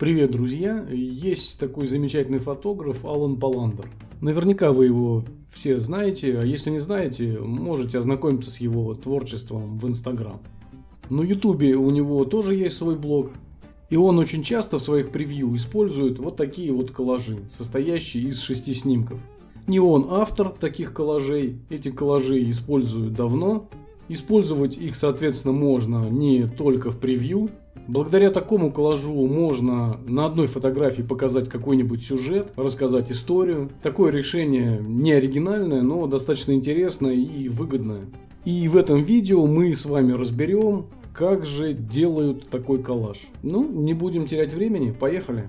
Привет, друзья! Есть такой замечательный фотограф Алан Паландер. Наверняка вы его все знаете, а если не знаете, можете ознакомиться с его творчеством в Instagram. На YouTube у него тоже есть свой блог, и он очень часто в своих превью использует вот такие вот коллажи, состоящие из 6 снимков. Не он автор таких коллажей, эти коллажи используют давно. Использовать их, соответственно, можно не только в превью. Благодаря такому коллажу можно на одной фотографии показать какой-нибудь сюжет, рассказать историю. Такое решение не оригинальное, но достаточно интересное и выгодное. И в этом видео мы с вами разберем, как же делают такой коллаж. Ну, не будем терять времени, поехали!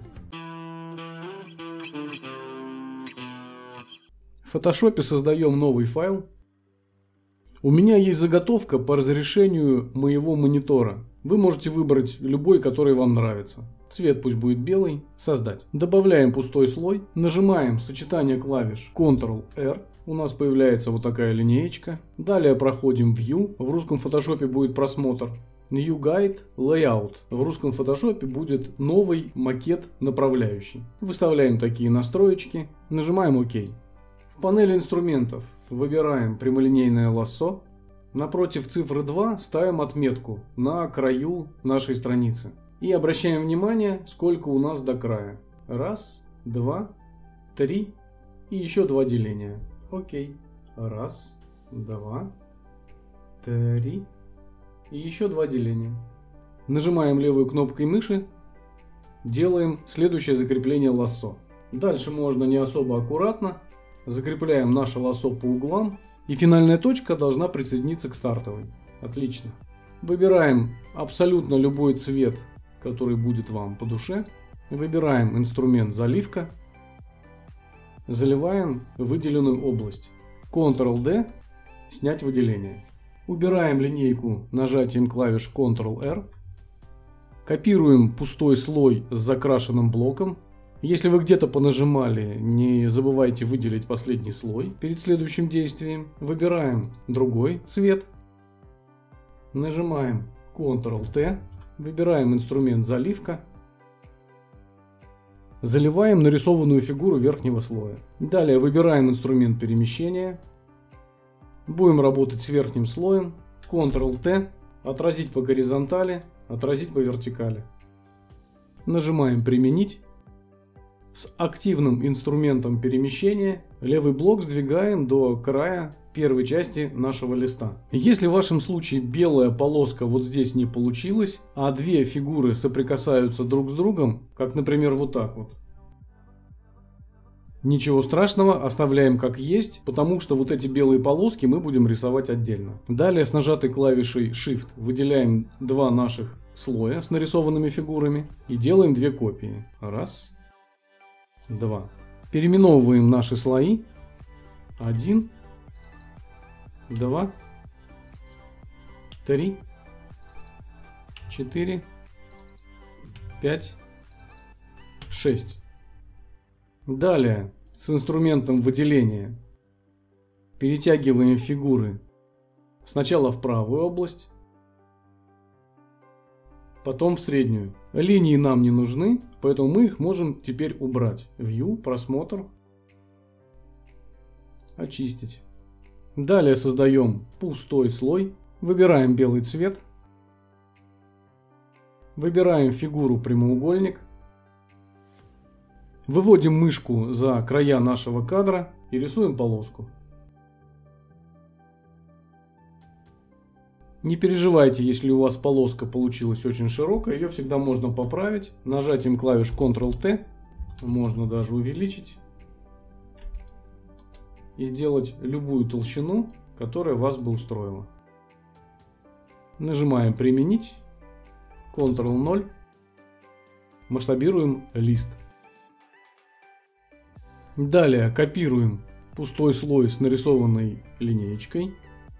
В фотошопе создаем новый файл. У меня есть заготовка по разрешению моего монитора. Вы можете выбрать любой, который вам нравится. Цвет пусть будет белый. Создать. Добавляем пустой слой. Нажимаем сочетание клавиш Ctrl-R. У нас появляется вот такая линеечка. Далее проходим View. В русском фотошопе будет просмотр. New Guide Layout. В русском фотошопе будет новый макет направляющий. Выставляем такие настроечки. Нажимаем ОК. В панели инструментов выбираем прямолинейное лассо. Напротив цифры 2 ставим отметку на краю нашей страницы. И обращаем внимание, сколько у нас до края. 1, 2, 3 и еще 2 деления. Окей. 1, 2, 3 и еще 2 деления. Нажимаем левой кнопкой мыши. Делаем следующее закрепление лассо. Дальше можно не особо аккуратно. Закрепляем наше лассо по углам. И финальная точка должна присоединиться к стартовой. Отлично. Выбираем абсолютно любой цвет, который будет вам по душе. Выбираем инструмент заливка. Заливаем выделенную область. Ctrl-D. Снять выделение. Убираем линейку нажатием клавиш Ctrl-R. Копируем пустой слой с закрашенным блоком. Если вы где-то понажимали, не забывайте выделить последний слой перед следующим действием. Выбираем другой цвет. Нажимаем Ctrl-T. Выбираем инструмент заливка. Заливаем нарисованную фигуру верхнего слоя. Далее выбираем инструмент перемещения. Будем работать с верхним слоем. Ctrl-T. Отразить по горизонтали, отразить по вертикали. Нажимаем «Применить». С активным инструментом перемещения левый блок сдвигаем до края первой части нашего листа. Если в вашем случае белая полоска вот здесь не получилась, а две фигуры соприкасаются друг с другом, как, например, вот так вот, ничего страшного, оставляем как есть, потому что вот эти белые полоски мы будем рисовать отдельно. Далее с нажатой клавишей Shift выделяем два наших слоя с нарисованными фигурами и делаем две копии. 1, 2. Переименовываем наши слои. 1, 2, 3, 4, 5, 6. Далее с инструментом выделения перетягиваем фигуры сначала в правую область, потом в среднюю. Линии нам не нужны, поэтому мы их можем теперь убрать. View, просмотр, очистить. Далее создаем пустой слой. Выбираем белый цвет. Выбираем фигуру прямоугольник. Выводим мышку за края нашего кадра и рисуем полоску. Не переживайте, если у вас полоска получилась очень широкая, ее всегда можно поправить. Нажатием клавиш Ctrl-T можно даже увеличить и сделать любую толщину, которая вас бы устроила. Нажимаем «Применить», Ctrl-0, масштабируем лист. Далее копируем пустой слой с нарисованной линеечкой.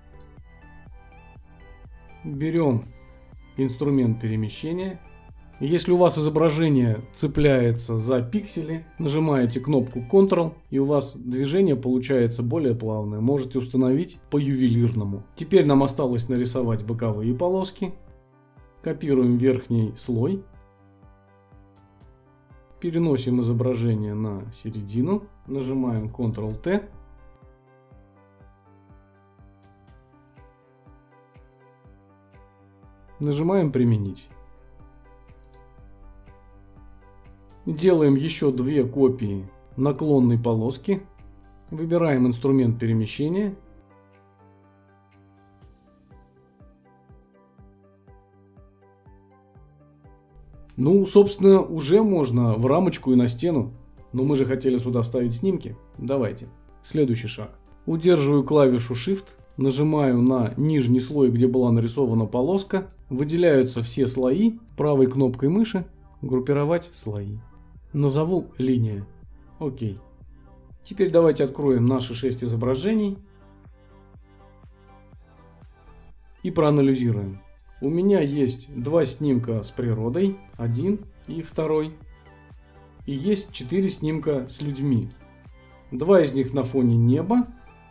Берем инструмент перемещения. Если у вас изображение цепляется за пиксели, нажимаете кнопку Ctrl, и у вас движение получается более плавное. Можете установить по ювелирному. Теперь нам осталось нарисовать боковые полоски. Копируем верхний слой. Переносим изображение на середину, нажимаем Ctrl-T. Нажимаем «Применить». Делаем еще две копии наклонной полоски. Выбираем инструмент перемещения. Ну, собственно, уже можно в рамочку и на стену. Но мы же хотели сюда вставить снимки. Давайте. Следующий шаг. Удерживаю клавишу Shift. Нажимаю на нижний слой, где была нарисована полоска. Выделяются все слои. Правой кнопкой мыши группировать слои. Назову линия. Окей. Теперь давайте откроем наши 6 изображений. И проанализируем. У меня есть два снимка с природой, один и второй. И есть 4 снимка с людьми. Два из них на фоне неба.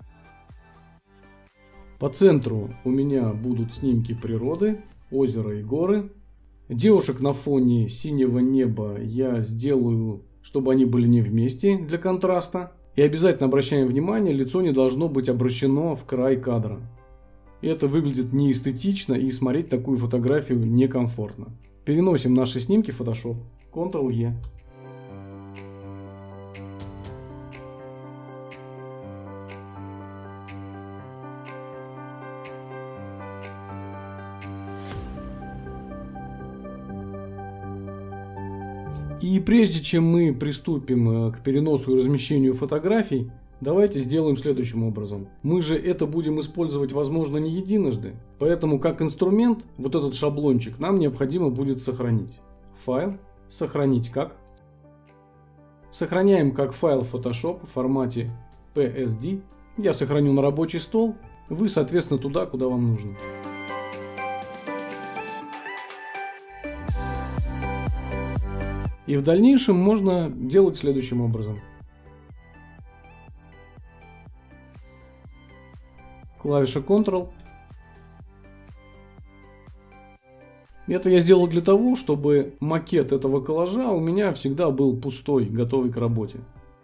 По центру у меня будут снимки природы, озера и горы. Девушек на фоне синего неба я сделаю, чтобы они были не вместе для контраста. И обязательно обращаем внимание, лицо не должно быть обращено в край кадра. Это выглядит неэстетично, и смотреть такую фотографию некомфортно. Переносим наши снимки в Photoshop. Ctrl-E. И прежде чем мы приступим к переносу и размещению фотографий, давайте сделаем следующим образом. Мы же это будем использовать, возможно, не единожды. Поэтому как инструмент, вот этот шаблончик нам необходимо будет сохранить. Файл. Сохранить как. Сохраняем как файл Photoshop в формате PSD. Я сохраню на рабочий стол. Вы, соответственно, туда, куда вам нужно. И в дальнейшем можно делать следующим образом. Клавиша Ctrl. Это я сделал для того, чтобы макет этого коллажа у меня всегда был пустой, готовый к работе.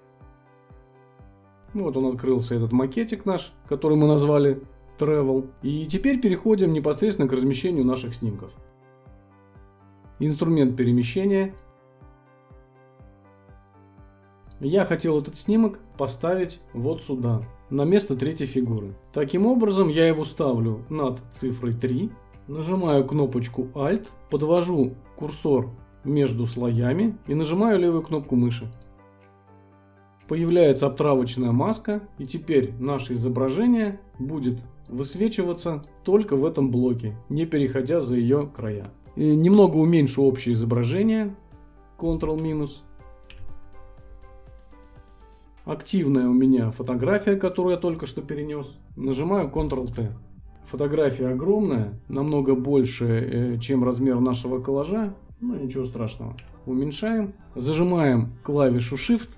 Вот он открылся, этот макетик наш, который мы назвали Travel. И теперь переходим непосредственно к размещению наших снимков. Инструмент перемещения. Я хотел этот снимок поставить вот сюда, на место третьей фигуры. Таким образом, я его ставлю над цифрой 3, нажимаю кнопочку Alt, подвожу курсор между слоями и нажимаю левую кнопку мыши. Появляется обтравочная маска, и теперь наше изображение будет высвечиваться только в этом блоке, не переходя за ее края. И немного уменьшу общее изображение, Ctrl-. Активная у меня фотография, которую я только что перенес. Нажимаю Ctrl-T. Фотография огромная, намного больше, чем размер нашего коллажа. Но ничего страшного. Уменьшаем. Зажимаем клавишу Shift.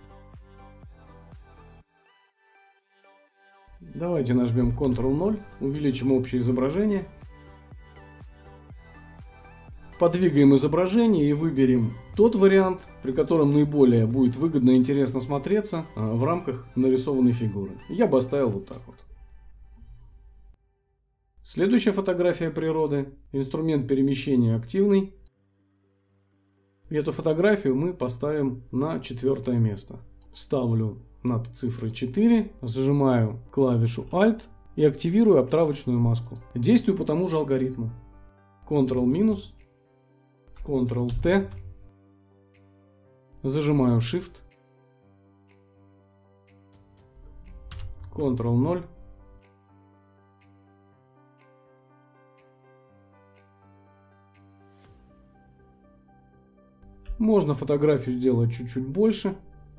Давайте нажмем Ctrl-0. Увеличим общее изображение. Подвигаем изображение и выберем тот вариант, при котором наиболее будет выгодно и интересно смотреться в рамках нарисованной фигуры. Я бы оставил вот так вот. Следующая фотография природы. Инструмент перемещения активный. И эту фотографию мы поставим на 4 место. Ставлю над цифрой 4, зажимаю клавишу Alt и активирую обтравочную маску. Действую по тому же алгоритму. Ctrl-, Ctrl-T, зажимаю Shift, Ctrl-0, можно фотографию сделать чуть-чуть больше,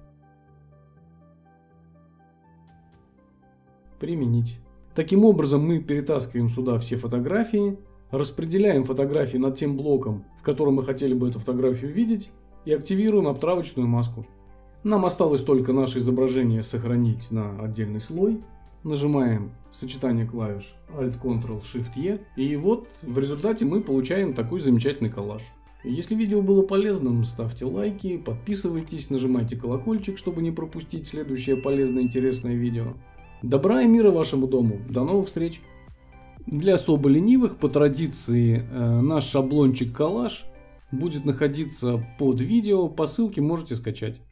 применить. Таким образом мы перетаскиваем сюда все фотографии. Распределяем фотографии над тем блоком, в котором мы хотели бы эту фотографию видеть, и активируем обтравочную маску. Нам осталось только наше изображение сохранить на отдельный слой. Нажимаем сочетание клавиш Alt, Ctrl, Shift, E. И вот в результате мы получаем такой замечательный коллаж. Если видео было полезным, ставьте лайки, подписывайтесь, нажимайте колокольчик, чтобы не пропустить следующее полезное интересное видео. Добра и мира вашему дому. До новых встреч! Для особо ленивых, по традиции, наш шаблончик коллаж будет находиться под видео, по ссылке можете скачать.